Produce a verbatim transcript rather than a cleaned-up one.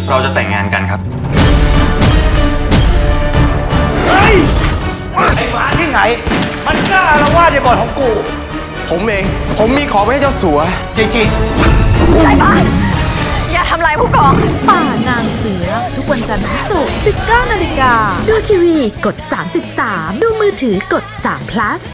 เราจะแต่งงานกันครับเฮ้ยไอ้หมาที่ไหนมันกล้าอาละวาดในบ่อนของกูผมเองผมมีของไปให้เจ้าสัวจริงๆสายฟ้าอย่าทำลายผู้กองป่านางเสือทุกวันจันทร์ถึงศุกร์ สิบเก้านาฬิกาดูทีวีกด สามสิบสาม ดูมือถือกด สาม plus